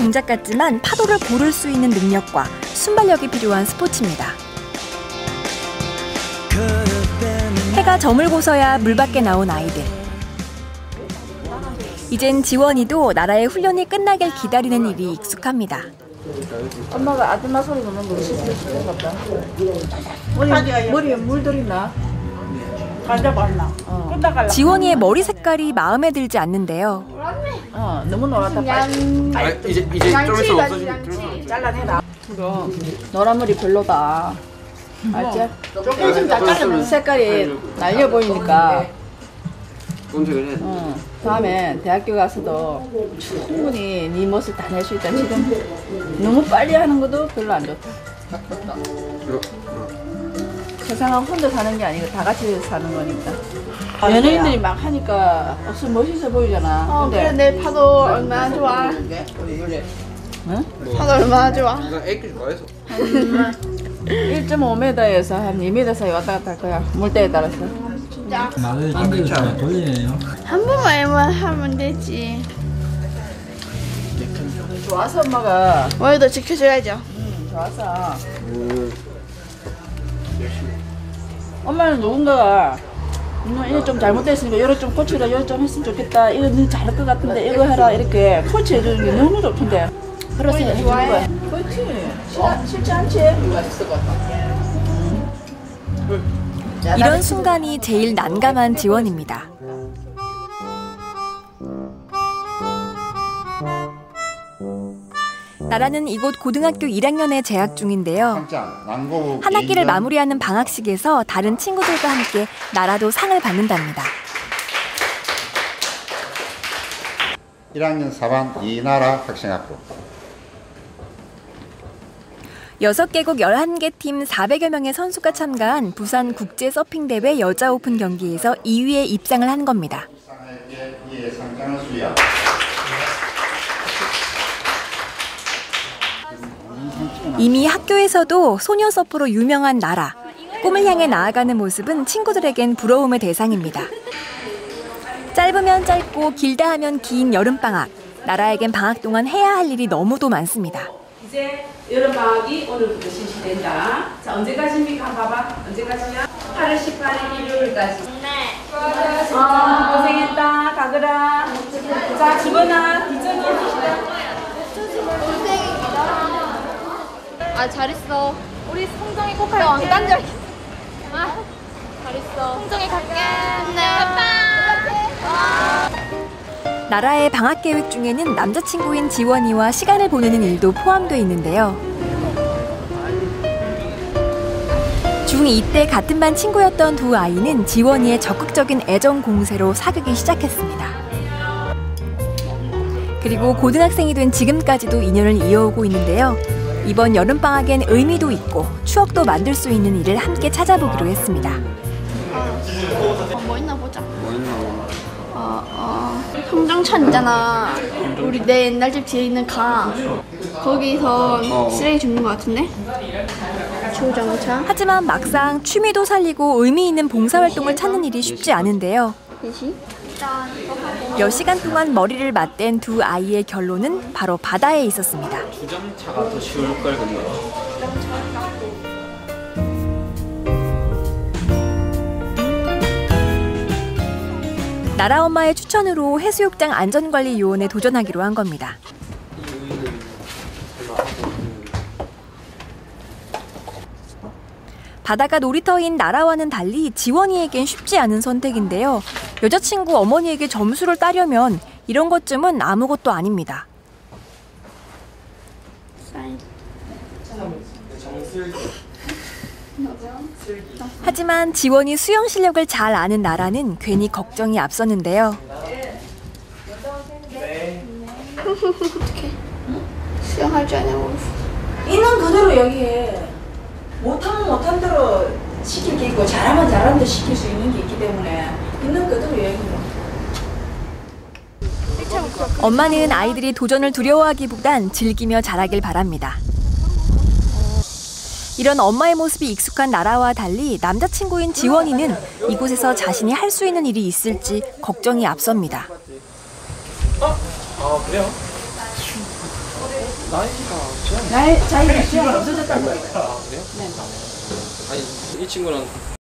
동작 같지만 파도를 고를 수 있는 능력과 순발력이 필요한 스포츠입니다. 해가 저물고서야 물 밖에 나온 아이들. 이젠 지원이도 나라의 훈련이 끝나길 기다리는 일이 익숙합니다. 엄마가 아줌마 소리 넣는 거 싫은 것 같다. 머리에 물 들이나? 지원이의 머리 색깔이 마음에 들지 않는데요. 너무 노랗다. 이제 좀 있어 없어지면 잘라내라. 노란 머리 별로다. 알지? 색깔이 날려 보이니까. 다음에 대학교 가서도 충분히 네 멋을 다 낼 수 있다. 지금 너무 빨리 하는 것도 별로 안 좋다. 세상은 혼자 사는 게 아니고 다 같이 사는 거니까. 연예인들이 막 하니까 멋있어 보이잖아. 그래 내 파도 얼마나 좋아. 응? 파도 얼마나 좋아. 애기 좋아해서. 1.5m에서 한 2m 사이 왔다 갔다 할 거야. 물때에 따라서. 말을 안 돌리네요. 한 번만 하면 되지. 좋아서 엄마가. 오늘도 지켜줘야죠. 좋았어. 엄마는 누군가가 이거 좀 잘못됐으니까 이거 좀 고치라, 이거 좀 했으면 좋겠다, 이거 너 잘할 것 같은데 이거 해라 이렇게 코치해주는 게 너무 좋던데. 그래서 해주는 거야. 그렇지. 싫지 않지? 이런 순간이 제일 난감한 지원입니다. 나라는 이곳 고등학교 1학년에 재학 중인데요. 한 학기를 마무리하는 방학식에서 다른 친구들과 함께 나라도 상을 받는답니다. 1학년 4반 이나라 학생학부. 6개국 11개 팀 400여 명의 선수가 참가한 부산 국제 서핑 대회 여자 오픈 경기에서 2위에 입상을 한 겁니다. 이미 학교에서도 소녀 서퍼로 유명한 나라. 꿈을 향해 나아가는 모습은 친구들에겐 부러움의 대상입니다. 짧으면 짧고 길다 하면 긴 여름방학. 나라에겐 방학 동안 해야 할 일이 너무도 많습니다. 이제 여름방학이 오늘부터 실시된다. 자, 언제까지입니까? 봐봐. 언제까지야? 8월 18일 일요일까지. 네. 고생했다. 가거라. 자, 집어놔. 뒷전이 아 잘했어. 우리 성정이 꼭 할게. 안 간절. 아 잘했어. 성정이 갈게. 네. 나라의 방학 계획 중에는 남자친구인 지원이와 시간을 보내는 일도 포함되어 있는데요. 중2 때 같은 반 친구였던 두 아이는 지원이의 적극적인 애정 공세로 사귀기 시작했습니다. 그리고 고등학생이 된 지금까지도 인연을 이어오고 있는데요. 이번 여름방학엔 의미도 있고 추억도 만들 수 있는 일을 함께 찾아보기로 했습니다. 뭐 있나 보자. 성정천 있잖아. 우리 내 옛날 집 뒤에 있는 강. 거기서 쓰레기 줍는 것 같은데? 주정차. 하지만 막상 취미도 살리고 의미 있는 봉사활동을 찾는 일이 쉽지 않은데요. 몇 시간 동안 머리를 맞댄 두 아이의 결론은 바로 바다에 있었습니다. 주정차가 더 쉬울 걸 근데. 나라 엄마의 추천으로 해수욕장 안전관리요원에 도전하기로 한 겁니다. 바다가 놀이터인 나라와는 달리 지원이에겐 쉽지 않은 선택인데요. 여자친구 어머니에게 점수를 따려면 이런 것쯤은 아무것도 아닙니다. 하지만 지원이 수영 실력을 잘 아는 나라는 괜히 걱정이 앞섰는데요. 어떡해. 수영할 줄 아냐고. 있는 그대로 얘기해. 못하면 못한 대로 시킬 게 있고 잘하면 잘하는 대로 시킬 수 있는 게 있기 때문에 있는 그대로 얘기해. 엄마는 아이들이 도전을 두려워하기보단 즐기며 자라길 바랍니다. 이런 엄마의 모습이 익숙한 나라와 달리 남자친구인 지원이는 이곳에서 자신이 할 수 있는 일이 있을지 걱정이 앞섭니다. 그래요? 나이가 나의 자기가 시험 없어졌다고요. 그래요? 아니 이 친구는